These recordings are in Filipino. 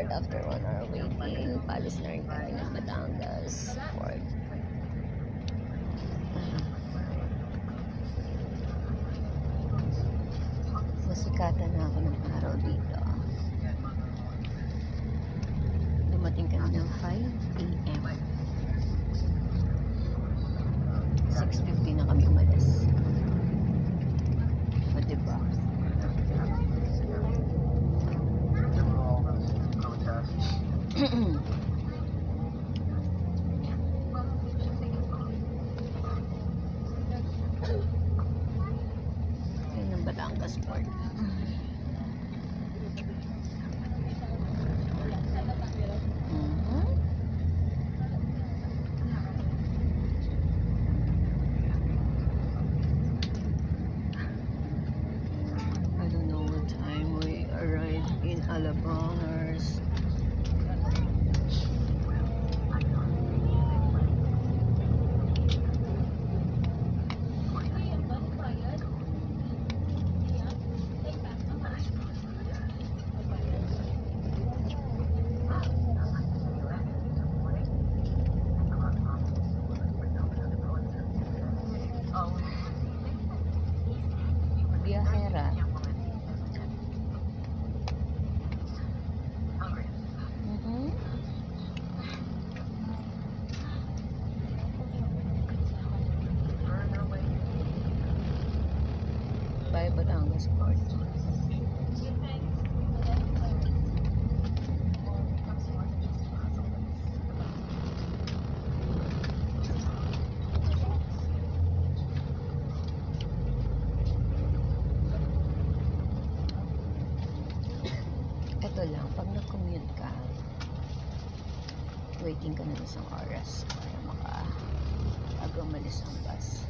tired after 1 hour waiting. Palis na rin kami ng Batangas Port. Masikatan na ako ng araw dito. Dumating kami ng 5 AM. 6:50 na kami umalis. O diba? Ayun ang Batangas Port. I don't know what time we arrived in Alabangers. Biyahera. By Batangas Port. Ito lang, pag nag-commute ka, waiting ka na isang oras para umalis ang bus.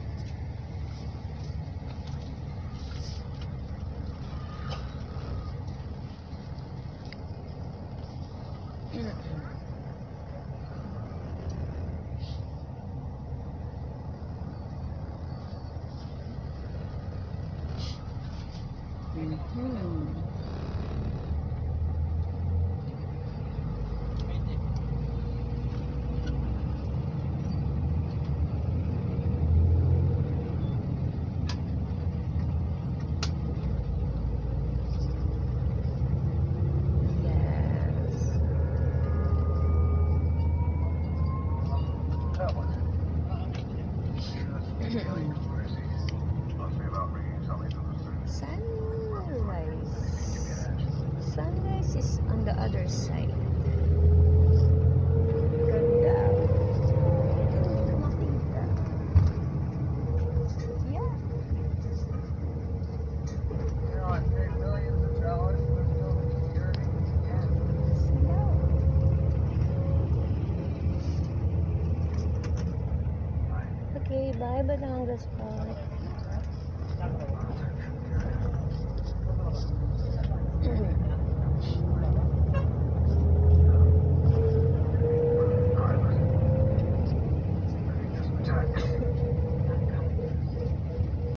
Sunrise is on the other side. Ganda. Makita. Yeah. Okay, bye Batangas Port.